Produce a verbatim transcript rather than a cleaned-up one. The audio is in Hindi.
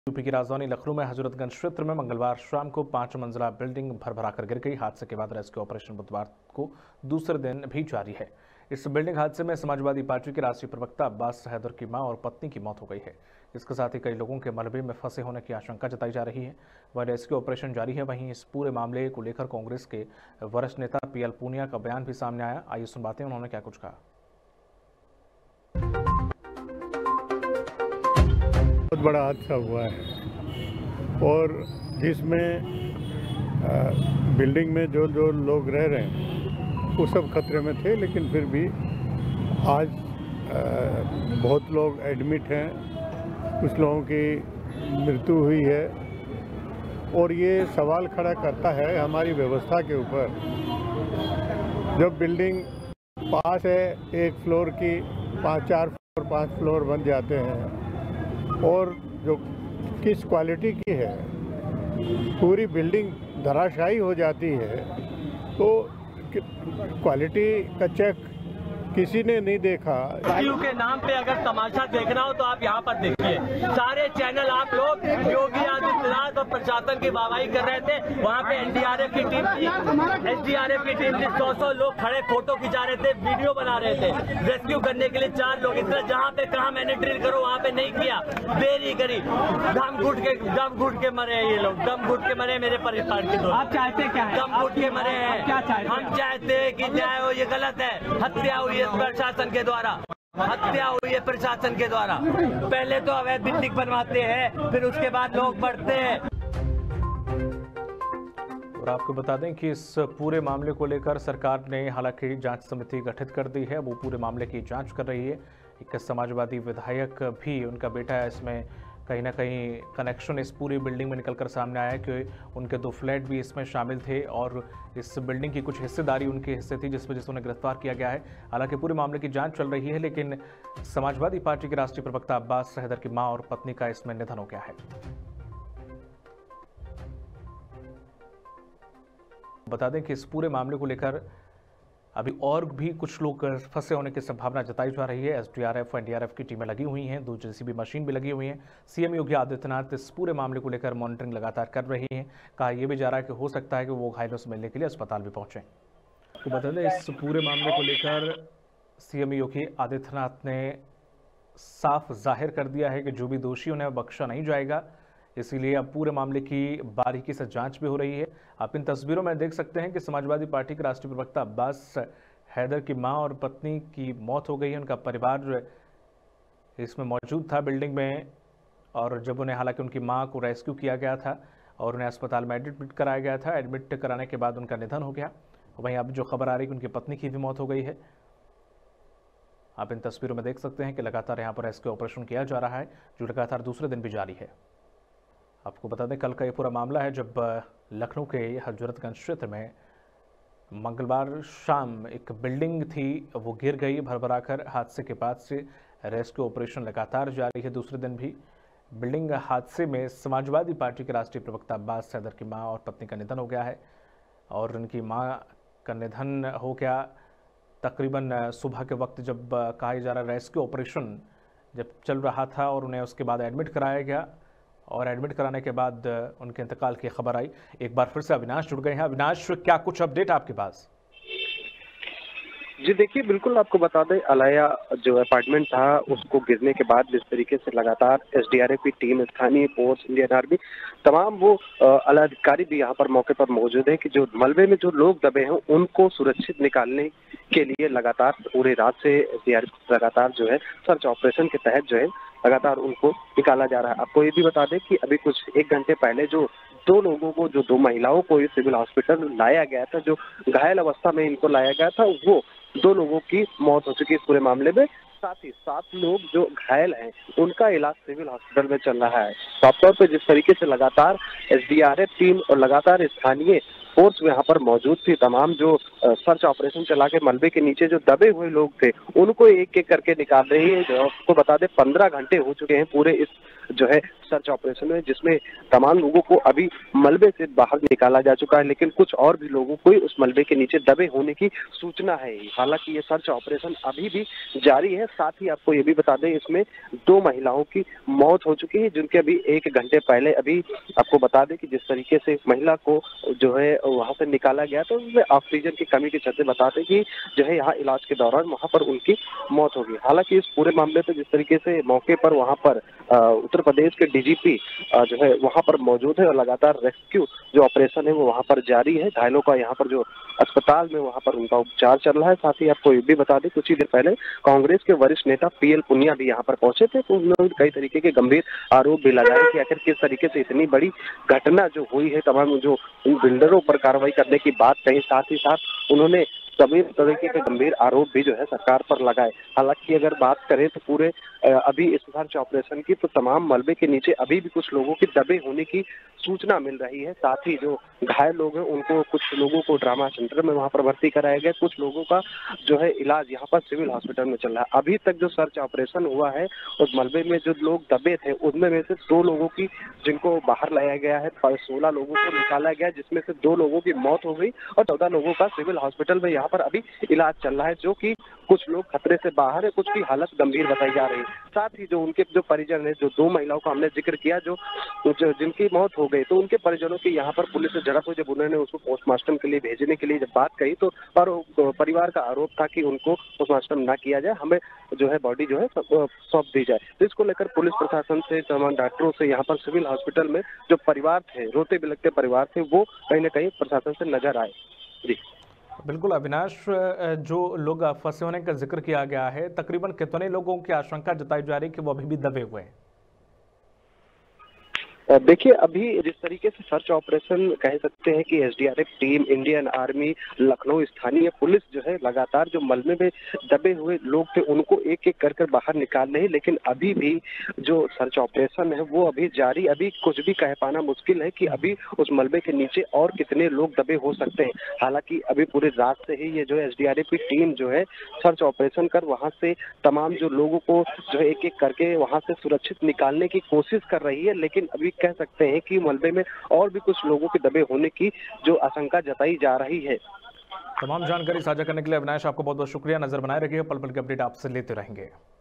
यूपी की राजधानी लखनऊ में हजरतगंज क्षेत्र में मंगलवार शाम को पांच मंजिला बिल्डिंग भरभराकर गिर गई। हादसे के बाद रेस्क्यू ऑपरेशन बुधवार को दूसरे दिन भी जारी है। इस बिल्डिंग हादसे में समाजवादी पार्टी के राष्ट्रीय प्रवक्ता अब्बास हैदर की मां और पत्नी की मौत हो गई है। इसके साथ ही कई लोगों के मलबे में फंसे होने की आशंका जताई जा रही है। वह रेस्क्यू ऑपरेशन जारी है। वहीं इस पूरे मामले को लेकर कांग्रेस के वरिष्ठ नेता पी एल पूनिया का बयान भी सामने आया। आइए सुनवाते हैं उन्होंने क्या कुछ कहा। बहुत बड़ा हादसा हुआ है और जिसमें बिल्डिंग में जो जो लोग रह रहे हैं वो सब खतरे में थे, लेकिन फिर भी आज आ, बहुत लोग एडमिट हैं, कुछ लोगों की मृत्यु हुई है और ये सवाल खड़ा करता है हमारी व्यवस्था के ऊपर। जब बिल्डिंग पास है, एक फ्लोर की पाँच चार फ्लोर पाँच फ्लोर बन जाते हैं और जो किस क्वालिटी की है, पूरी बिल्डिंग धराशायी हो जाती है, तो क्वालिटी का चेक किसी ने नहीं देखा। रेस्क्यू के नाम पे अगर तमाशा देखना हो तो आप यहाँ पर देखिए। सारे चैनल आप लोग योगी आदित्यनाथ और प्रशासन की वाहवाही कर रहे थे। वहाँ पे एन डी आर एफ की टीम थी, एस डी आर एफ की टीम थी, सौ सौ लोग खड़े फोटो खिंचा रहे थे, वीडियो बना रहे थे। रेस्क्यू करने के लिए चार लोग, इस तरह जहाँ पे कहा मैंने ड्रिल करो वहाँ पे नहीं किया, देरी करी, दम घुट के दम घुट के मरे ये लोग, दम घुट के मरे मेरे परिवार के लोग। आप चाहते क्या है? दम घुट के मरे हैं। क्या चाहते? हम चाहते हैं कि जाए हो, ये गलत है। हत्या हुई है प्रशासन के द्वारा, हत्या हुई है प्रशासन के द्वारा। पहले तो अवैध बिल्डिंग बनवाते हैं, फिर उसके बाद लोग बढ़ते हैं। और आपको बता दें कि इस पूरे मामले को लेकर सरकार ने हालांकि जांच समिति गठित कर दी है। वो पूरे मामले की जांच कर रही है। एक समाजवादी विधायक भी, उनका बेटा है, इसमें कहीं ना कहीं कनेक्शन इस पूरी बिल्डिंग में निकलकर सामने आया कि उनके दो फ्लैट भी इसमें शामिल थे और इस बिल्डिंग की कुछ हिस्सेदारी उनके हिस्से थी, जिस वजह से उन्हें गिरफ्तार किया गया है। हालांकि पूरे मामले की जांच चल रही है, लेकिन समाजवादी पार्टी के राष्ट्रीय प्रवक्ता अब्बास हैदर की मां और पत्नी का इसमें निधन हो गया है। बता दें कि इस पूरे मामले को लेकर अभी और भी कुछ लोग फंसे होने की संभावना जताई जा रही है। एस डी आर एफ और एन डी आर एफ की टीमें लगी हुई हैं, दो जे सी बी मशीन भी लगी हुई हैं। सीएम योगी आदित्यनाथ इस पूरे मामले को लेकर मॉनिटरिंग लगातार कर रही हैं। कहा यह भी जा रहा है कि हो सकता है कि वो घायलों से मिलने के लिए अस्पताल भी पहुंचे। तो बता दें इस पूरे मामले को लेकर सीएम योगी आदित्यनाथ ने साफ जाहिर कर दिया है कि जो भी दोषी उन्हें बख्शा नहीं जाएगा। इसीलिए अब पूरे मामले की बारीकी से जांच भी हो रही है। आप इन तस्वीरों में देख सकते हैं कि समाजवादी पार्टी के राष्ट्रीय प्रवक्ता अब्बास हैदर की मां और पत्नी की मौत हो गई है। उनका परिवार इसमें मौजूद था बिल्डिंग में, और जब उन्हें, हालांकि उनकी मां को रेस्क्यू किया गया था और उन्हें अस्पताल में एडमिट कराया गया था। एडमिट कराने के बाद उनका निधन हो गया। वहीं अब जो खबर आ रही है कि उनकी पत्नी की भी मौत हो गई है। आप इन तस्वीरों में देख सकते हैं कि लगातार यहाँ पर रेस्क्यू ऑपरेशन किया जा रहा है, जो लगातार दूसरे दिन भी जारी है। आपको बता दें कल का ये पूरा मामला है जब लखनऊ के हजरतगंज क्षेत्र में मंगलवार शाम एक बिल्डिंग थी, वो गिर गई भरभराकर। हादसे के बाद से रेस्क्यू ऑपरेशन लगातार जारी है। दूसरे दिन भी बिल्डिंग हादसे में समाजवादी पार्टी के राष्ट्रीय प्रवक्ता अब्बास हैदर की मां और पत्नी का निधन हो गया है। और उनकी मां का निधन हो गया तकरीबन सुबह के वक्त, जब कहा जा रहा रेस्क्यू ऑपरेशन जब चल रहा था और उन्हें उसके बाद एडमिट कराया गया और एडमिट कराने के बाद उनके इंतकाल की खबर आई। एक बार फिर से अविनाश जुड़ गए हैं। अविनाश, क्या कुछ अपडेट आपके पास? जी देखिए, बिल्कुल आपको बता दें, अलाया जो अपार्टमेंट था उसको गिरने के बाद जिस तरीके से लगातार एस डी आर एफ की टीम, स्थानीय फोर्स, इंडियन आर्मी, तमाम वो आला अधिकारी भी यहाँ पर मौके पर मौजूद है कि जो मलबे में जो लोग दबे हैं उनको सुरक्षित निकालने के लिए लगातार पूरी रात से एस डी आर एफ लगातार जो है सर्च ऑपरेशन के तहत जो है लगातार उनको निकाला जा रहा है। आपको ये भी बता दें कि अभी कुछ एक घंटे पहले जो दो लोगों को, जो दो महिलाओं को सिविल हॉस्पिटल लाया गया था, जो घायल अवस्था में इनको लाया गया था, वो दो लोगों की मौत हो चुकी है इस पूरे मामले में। साथ ही सात लोग जो घायल हैं उनका इलाज सिविल हॉस्पिटल में चल रहा है। साफ तौर पर जिस तरीके से लगातार S D R F team और लगातार स्थानीय फोर्स यहाँ पर मौजूद थी, तमाम जो सर्च ऑपरेशन चला के मलबे के नीचे जो दबे हुए लोग थे उनको एक एक करके निकाल रही है। आपको बता दें पंद्रह घंटे हो चुके हैं पूरे इस जो है सर्च ऑपरेशन है जिसमें तमाम लोगों को अभी मलबे से बाहर निकाला जा चुका है, लेकिन कुछ और भी लोगों को उस मलबे के नीचे दबे होने की सूचना है। हालांकि ये सर्च ऑपरेशन अभी भी जारी है। साथ ही आपको ये भी बता दें, इसमें दो महिलाओं की मौत हो चुकी है, जिनके अभी एक घंटे पहले अभी आपको बता दें कि जिस तरीके से महिला को जो है वहां से निकाला गया तो उसमें ऑक्सीजन की कमी के चलते बताते कि जो है यहाँ इलाज के दौरान वहां पर उनकी मौत होगी। हालांकि इस पूरे मामले पे जिस तरीके से मौके पर वहां पर उत्तर प्रदेश के डीजीपी जो है वहां पर मौजूद है और लगातार रेस्क्यू जो ऑपरेशन है वो वहां पर जारी है। घायलों का यहाँ पर जो अस्पताल में वहां पर उनका उपचार चल रहा है। साथ ही आपको ये भी बता दें, कुछ ही देर पहले कांग्रेस के वरिष्ठ नेता पीएल पुनिया भी यहाँ पर पहुंचे थे, तो उन्होंने कई तरीके के गंभीर आरोप भी लगाए कि आखिर किस तरीके से इतनी बड़ी घटना जो हुई है, तमाम जो इन बिल्डरों पर कार्रवाई करने की बात कही। साथ ही साथ उन्होंने सभी तरीके के गंभीर आरोप भी जो है सरकार पर लगाए। हालांकि अगर बात करें तो पूरे अभी इस सर्च ऑपरेशन की तो तमाम मलबे के नीचे अभी भी कुछ लोगों के दबे होने की सूचना मिल रही है। साथ ही जो घायल लोग हैं उनको, कुछ लोगों को ट्रामा सेंटर में वहां पर भर्ती कराया गया, कुछ लोगों का जो है इलाज यहाँ पर सिविल हॉस्पिटल में चल रहा है। अभी तक जो सर्च ऑपरेशन हुआ है उस मलबे में जो लोग दबे थे उनमें में से दो लोगों की जिनको बाहर लाया गया है, सोलह लोगों को निकाला गया, जिसमें से दो लोगों की मौत हो गई और चौदह लोगों का सिविल हॉस्पिटल में यहाँ पर अभी इलाज चल रहा है, जो कि कुछ लोग खतरे से बाहर है, कुछ की हालत गंभीर बताई जा रही है। साथ ही जो उनके जो परिजन है, जो दो महिलाओं का हमने जिक्र किया जो, जो जिनकी मौत हो गई, तो उनके परिजनों की यहाँ पर पुलिस से झड़प हुई। जब उन्होंने उसको पोस्टमार्टम के लिए भेजने के लिए जब बात कही तो पर परिवार का आरोप था कि उनको पोस्टमार्टम ना किया जाए, हमें जो है बॉडी जो है सौंप दी जाए। तो इसको लेकर पुलिस प्रशासन से, तमाम डॉक्टरों से यहाँ पर सिविल हॉस्पिटल में जो परिवार थे, रोते बिलखते परिवार थे, वो कहीं ना कहीं प्रशासन से नजर आए। जी बिल्कुल अविनाश, जो लोग फंसे होने का जिक्र किया गया है, तकरीबन कितने लोगों की आशंका जताई जा रही है कि वो अभी भी दबे हुए हैं? देखिए, अभी जिस तरीके से सर्च ऑपरेशन कह सकते हैं कि SDRF team, Indian army, Lucknow स्थानीय पुलिस जो है लगातार जो मलबे में दबे हुए लोग थे उनको एक एक कर कर बाहर निकाल रहे हैं, लेकिन अभी भी जो सर्च ऑपरेशन है वो अभी जारी। अभी कुछ भी कह पाना मुश्किल है कि अभी उस मलबे के नीचे और कितने लोग दबे हो सकते हैं। हालांकि अभी पूरे रात से ही ये जो एसडीआरएफ की टीम जो है सर्च ऑपरेशन कर वहां से तमाम जो लोगों को जो है एक एक करके वहां से सुरक्षित निकालने की कोशिश कर रही है, लेकिन अभी कह सकते हैं कि मलबे में और भी कुछ लोगों के दबे होने की जो आशंका जताई जा रही है। तमाम जानकारी साझा करने के लिए अविनाश आपको बहुत बहुत शुक्रिया। नजर बनाए रखिए, पल पल की अपडेट आपसे लेते रहेंगे।